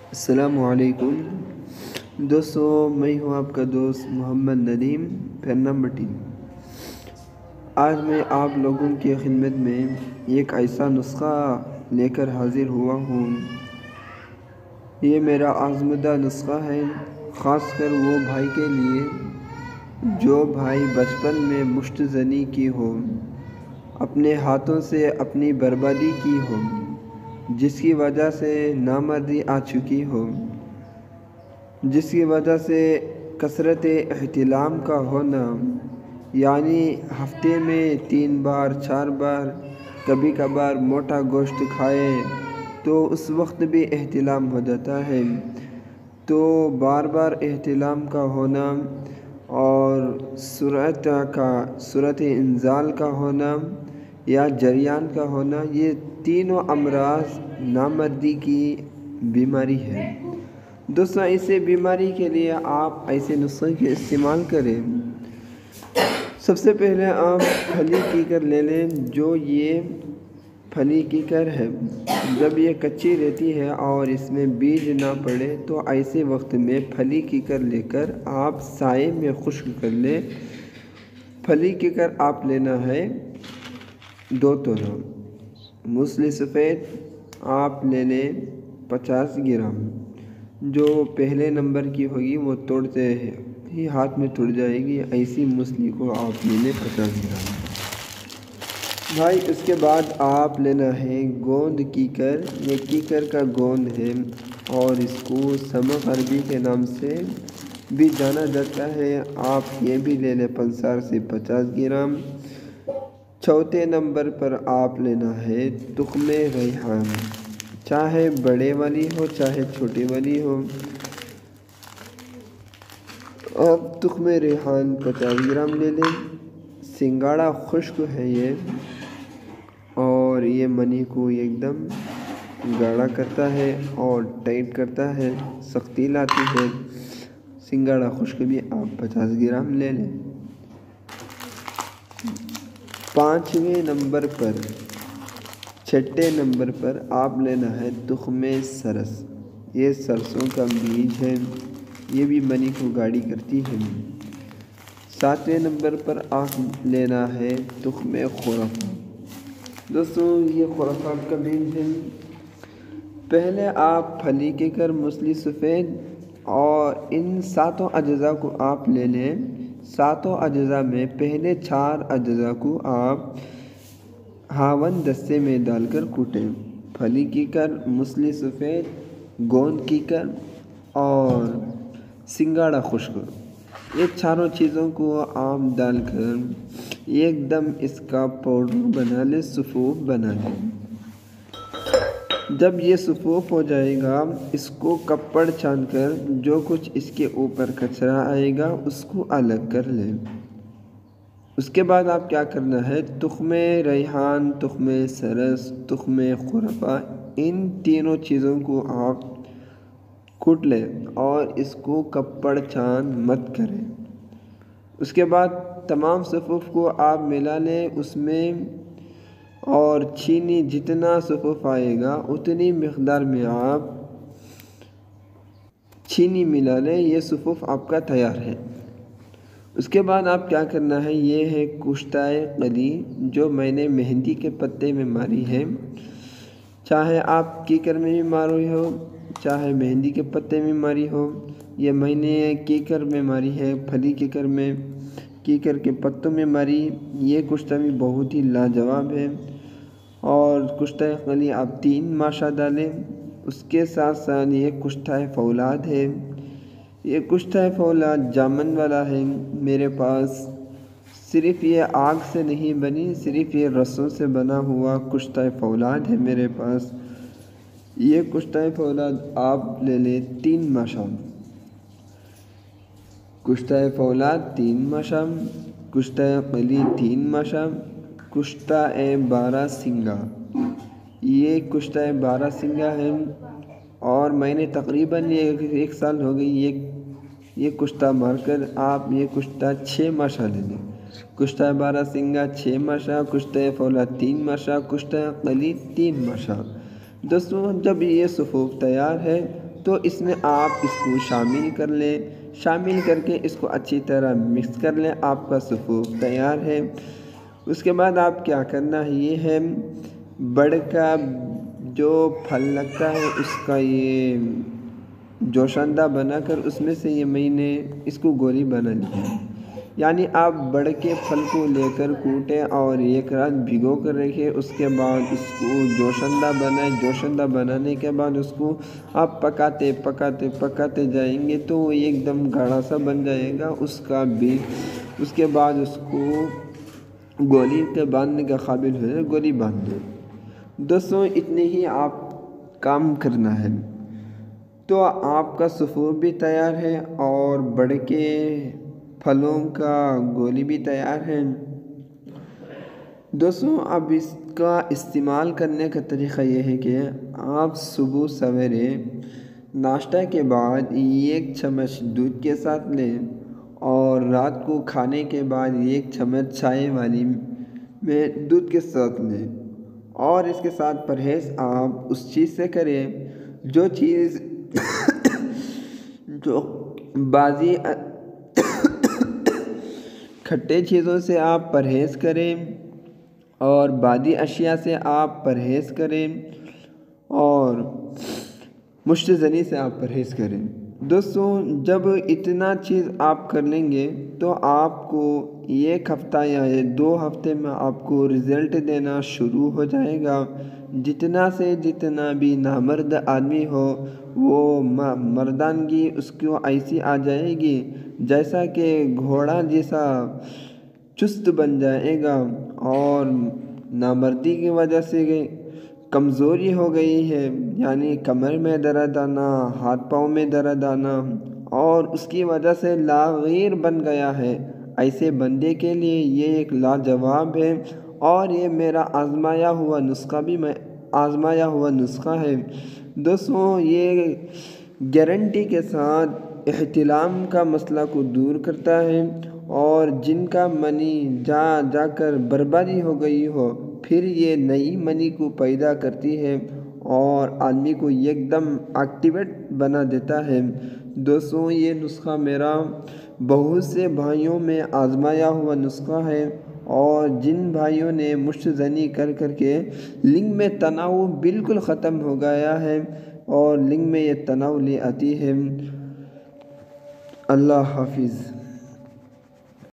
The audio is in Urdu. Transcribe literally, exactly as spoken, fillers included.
السلام علیکم دوستو، میں ہوں آپ کا دوست محمد ندیم پھرنا مٹی۔ آج میں آپ لوگوں کی خدمت میں ایک ایسا نسخہ لے کر حاضر ہوا ہوں۔ یہ میرا آزمودہ نسخہ ہے، خاص کر وہ بھائی کے لیے جو بھائی بچپن میں مشت زنی کی ہو، اپنے ہاتھوں سے اپنی بربادی کی ہو، جس کی وجہ سے نامردی آ چکی ہو، جس کی وجہ سے کثرت احتلام کا ہونا، یعنی ہفتے میں تین بار چار بار کبھی کبھار موٹا گوشت کھائے تو اس وقت بھی احتلام ہو جاتا ہے۔ تو بار بار احتلام کا ہونا اور سرعت کا سرعت انزال کا ہونا یا جریان کا ہونا، یہ تینوں امراض نامردی کی بیماری ہے۔ دوستوں، اسے بیماری کے لیے آپ ایسے نسخے کے استعمال کریں۔ سب سے پہلے آپ پھلی کیکر لے لیں۔ جو یہ پھلی کیکر ہے، جب یہ کچی رہتی ہے اور اس میں بیج نہ پڑے تو ایسے وقت میں پھلی کیکر لے کر آپ سائے میں خشک کر لیں۔ پھلی کیکر آپ لینا ہے دو تولہ۔ موسلی سفید آپ لے لیں پچاس گرام۔ جو پہلے نمبر کی ہوگی وہ توڑتے ہی ہاتھ میں ٹوٹ جائے گی، ایسی موسلی کو آپ لے لیں پچاس گرام۔ بھائی اس کے بعد آپ لینا ہے گوند کیکر۔ یہ کیکر کا گوند ہے اور اس کو سمک عربی کے نام سے بھی جانا جاتا ہے۔ آپ یہ بھی لے لیں پنسار سے پچاس گرام۔ چوتھے نمبر پر آپ لینا ہے تخم ریحان، چاہے بڑے والی ہو چاہے چھوٹی والی ہو۔ آپ تخم ریحان پچاس گرام لے لیں۔ سنگاڑا خشک ہے یہ، اور یہ منی کو ایک دم گاڑھا کرتا ہے اور ٹائٹ کرتا ہے، سختی لاتی ہے۔ سنگاڑا خشک بھی آپ پچاس گرام لے لیں۔ پانچویں نمبر پر چھٹے نمبر پر آپ لینا ہے تخم سرس۔ یہ سرسوں کا بیج ہے، یہ بھی منی کو گاڑھی کرتی ہے۔ ساتویں نمبر پر آپ لینا ہے تخم خرافہ۔ دوستوں، یہ خرافات کا بیج ہے۔ پہلے آپ پھلی کیکر، موسلی سفید اور ان ساتوں اجزاء کو آپ لے لیں۔ ساتوں اجزاء میں پہلے چار اجزاء کو آپ ہاون دستے میں ڈال کر کوٹیں۔ پھلی کیکر، موسلی سفید، گوند کیکر اور سنگاڑا خشک، یہ چاروں چیزوں کو آپ ڈال کر ایک دم اس کا پاؤڈر بنا لیں، صفوف بنا لیں۔ جب یہ صفوف ہو جائے گا، اس کو کپڑ چھان کر جو کچھ اس کے اوپر کچرا آئے گا اس کو الگ کر لیں۔ اس کے بعد آپ کیا کرنا ہے، تخم ریحان، تخم سرس، تخم خرافہ، ان تینوں چیزوں کو آپ کوٹ لیں اور اس کو کپڑ چھان مت کریں۔ اس کے بعد تمام صفوف کو آپ ملا لیں اس میں، اور چینی جتنا صفوف آئے گا اتنی مقدار میں آپ چینی ملا لیں۔ یہ صفوف آپ کا تیار ہے۔ اس کے بعد آپ کیا کرنا ہے، یہ ہے کشتۂ قلی جو میں نے مہندی کے پتے میں ماری ہے۔ چاہے آپ کیکر میں بھی ماری ہو چاہے مہندی کے پتے میں ماری ہو، یہ میں نے کیکر میں ماری ہے، پھلی کیکر میں کیکر کے پتوں میں ماری۔ یہ کشتہ بھی بہت ہی لاجواب ہے۔ اور کشتۂ قلی آپ تین ماشا ڈالیں۔ اس کے ساتھ ساتھ یہ کشتۂ فولاد ہے۔ یہ کشتۂ فولاد جامن والا ہے میرے پاس۔ صرف یہ آگ سے نہیں بنی، صرف یہ رسوں سے بنا ہوا کشتۂ فولاد ہے میرے پاس۔ یہ کشتۂ فولاد آپ لے لیں تین ماشا۔ کشتۂ فولاد تین ماشا، کشتۂ قلی تین ماشا، کشتۂ بارہ سنگا، یہ کشتۂ بارہ سنگا ہے، اور میں نے تقریباً یہ ایک سال ہو گئی یہ یہ کشتہ مار کر۔ آپ یہ کشتہ چھ ماشا لے لیں۔ کشتۂ بارہ سنگا چھ ماشا، کشتۂ فولاد تین ماشا، کشتۂ قلی تین ماشا۔ دوستوں، جب یہ صفوف تیار ہے تو اس میں آپ اس کو شامل کر لیں، شامل کر کے اس کو اچھی طرح مکس کر لیں، آپ کا سفوف تیار ہے۔ اس کے بعد آپ کیا کرنا ہے، یہ ہے بڑ کا جو پھل لگتا ہے اس کا یہ جوشندہ بنا کر اس میں سے یہ میں نے اس کو گولی بنا لی ہے، یعنی آپ بڑ کے پھل کو لے کر کوٹیں اور ایک رات بھگو کر رکھیں، اس کے بعد اس کو جوشندہ بنائیں، جوشندہ بنانے کے بعد اس کو آپ پکاتے پکاتے پکاتے جائیں گے تو وہ ایک دم گاڑھا سا بن جائے گا، اس کا بھی اس کے بعد اس کو گولی کے باندھنے کا قابل ہو جائے، گولی باندھ دو۔ دوستوں اتنے ہی آپ کام کرنا ہے تو آپ کا سفوف بھی تیار ہے اور بڑ کے پھلوں کا گولی بھی تیار ہے۔ دوستوں اب اس کا استعمال کرنے کا طریقہ یہ ہے کہ آپ صبح سویرے ناشتہ کے بعد ایک چمچ دودھ کے ساتھ لیں اور رات کو کھانے کے بعد ایک چمچ چائے والی میں دودھ کے ساتھ لیں، اور اس کے ساتھ پرہیز آپ اس چیز سے کریں جو چیز جو بازی کھٹے چیزوں سے آپ پرہیز کریں اور بادی اشیاء سے آپ پرہیز کریں اور مشت زنی سے آپ پرہیز کریں۔ دوستوں جب اتنا چیز آپ کر لیں گے تو آپ کو ایک ہفتہ یا دو ہفتے میں آپ کو رزلٹ دینا شروع ہو جائے گا۔ جتنا سے جتنا بھی نامرد آدمی ہو وہ مردانگی اس کو ایسی آ جائے گی جیسا کہ گھوڑا جیسا چست بن جائے گا، اور نامردی کی وجہ سے کمزوری ہو گئی ہے، یعنی کمر میں درد آنا، ہاتھ پاؤں میں درد آنا، اور اس کی وجہ سے لاغیر بن گیا ہے، ایسے بندے کے لیے یہ ایک لاجواب ہے اور یہ میرا آزمایا ہوا نسخہ بھی میں آزمایا ہوا نسخہ ہے۔ دوستوں یہ گارنٹی کے ساتھ احتلام کا مسئلہ کو دور کرتا ہے، اور جن کا منی جا جا کر بربادی ہو گئی ہو پھر یہ نئی منی کو پیدا کرتی ہے اور آدمی کو ایک دم ایکٹیویٹ بنا دیتا ہے۔ دوستوں یہ نسخہ میرا بہت سے بھائیوں میں آزمایا ہوا نسخہ ہے، اور جن بھائیوں نے مشت زنی کر کر کے لنگ میں تناؤ بالکل ختم ہو گیا ہے اور لنگ میں یہ تناؤ لے آتی ہے۔ اللہ حافظ۔